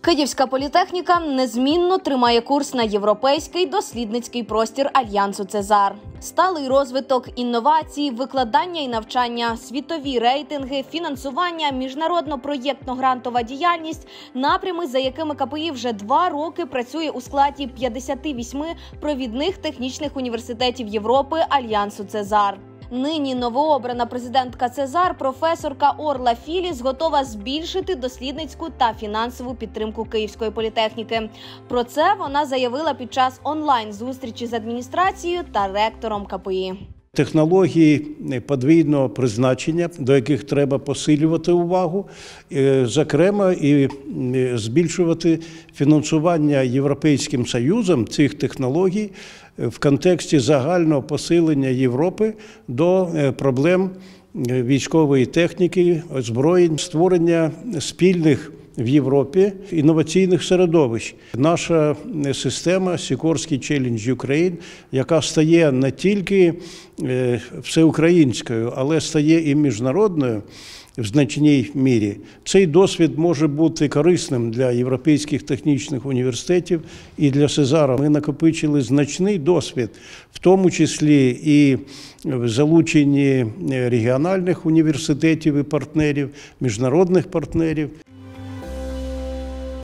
Київська політехніка незмінно тримає курс на європейський дослідницький простір Альянсу «Цезар». Сталий розвиток, інновації, викладання і навчання, світові рейтинги, фінансування, міжнародно-проєктно-грантова діяльність – напрями, за якими КПІ вже 2 роки працює у складі 58 провідних технічних університетів Європи Альянсу «Цезар». Нині новообрана президентка «Цезар» професорка Орла Філіс готова збільшити дослідницьку та фінансову підтримку Київської політехніки. Про це вона заявила під час онлайн-зустрічі з адміністрацією та ректором КПІ. Технології подвійного призначення, до яких треба посилювати увагу, зокрема і збільшувати фінансування Європейським Союзом цих технологій в контексті загального посилення Європи до проблем військової техніки, озброєнь, створення спільних в Європі інноваційних середовищ. Наша система Sikorsky Challenge Ukraine, яка стає не тільки всеукраїнською, але стає і міжнародною в значній мірі. Цей досвід може бути корисним для європейських технічних університетів і для «Цезара». Ми накопичили значний досвід, в тому числі і в залученні регіональних університетів і партнерів, міжнародних партнерів.